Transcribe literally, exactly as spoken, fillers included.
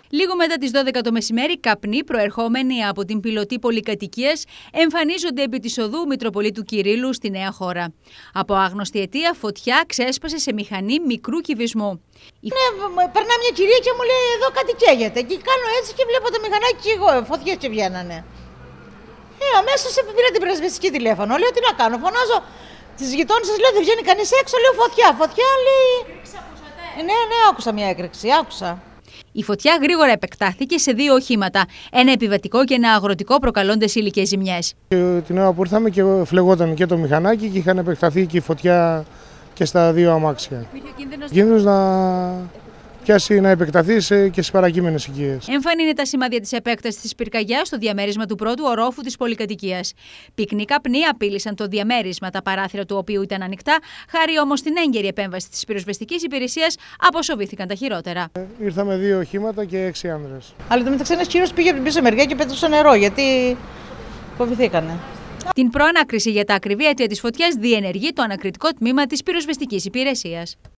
Λίγο μετά τις δώδεκα το μεσημέρι, καπνοί προερχόμενοι από την πιλωτή πολυκατοικίας εμφανίζονται επί της οδού Μητροπολίτου Κυρίλλου στη Νέα Χώρα. Από άγνωστη αιτία, φωτιά ξέσπασε σε μηχανή μικρού κυβισμού. Ναι, περνά μια κυρία και μου λέει: εδώ κάτι καίγεται. Και κάνω έτσι και βλέπω το μηχανάκι και εγώ, φωτιές και βγαίνανε. Ε, αμέσως πήρα την πρεσβευτική τηλέφωνο. Λέω: τι να κάνω, φωνάζω τις γειτόνισσες, λέω: δεν βγαίνει κανείς έξω, λέω: φωτιά, φωτιά, λέει. Έκρηξη ακούσατε? Ναι, ναι, άκουσα μια έκρηξη, άκουσα. Η φωτιά γρήγορα επεκτάθηκε σε δύο οχήματα, ένα επιβατικό και ένα αγροτικό, προκαλώντας υλικές ζημιές. Την ώρα που ήρθαμε και φλεγόταν και το μηχανάκι και είχαν επεκταθεί και η φωτιά και στα δύο αμάξια. Υπήρχε κίνδυνος... κίνδυνος να πιάσει, να επεκταθεί σε και στις παρακείμενες οικίες. Έμφανη είναι τα σημάδια της επέκτασης της πυρκαγιάς στο διαμέρισμα του πρώτου ορόφου της πολυκατοικίας. Πυκνοί καπνοί απείλησαν το διαμέρισμα, τα παράθυρα του οποίου ήταν ανοιχτά, χάρη όμως στην έγκαιρη επέμβαση της πυροσβεστικής υπηρεσίας, αποσοβήθηκαν τα χειρότερα. Ε, ήρθαμε δύο οχήματα και έξι άνδρες. Αλλά το μεταξύ ένας κύριος πήγε από την πίσω μεριά και πέτρωσε νερό, γιατί φοβηθήκανε. Την προανάκριση για τα ακριβή αίτια της φωτιάς διενεργεί το ανακριτικό τμήμα της πυροσβεστικής υπηρεσίας.